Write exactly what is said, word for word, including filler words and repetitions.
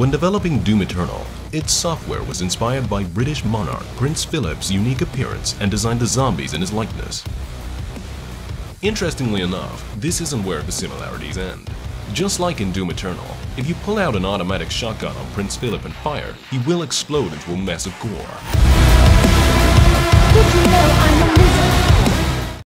When developing Doom Eternal, its software was inspired by British monarch Prince Philip's unique appearance and designed the zombies in his likeness. Interestingly enough, this isn't where the similarities end. Just like in Doom Eternal, if you pull out an automatic shotgun on Prince Philip and fire, he will explode into a mess of gore. Did you know I'm a lizard?